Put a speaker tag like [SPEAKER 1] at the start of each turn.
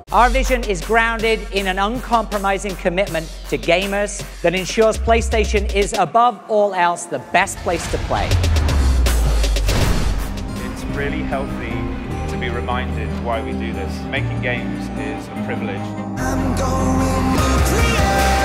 [SPEAKER 1] Our vision is grounded in an uncompromising commitment to gamers that ensures PlayStation is, above all else, the best place to play.
[SPEAKER 2] It's really healthy to be reminded why we do this. Making games is a privilege.
[SPEAKER 3] I'm going nuclear.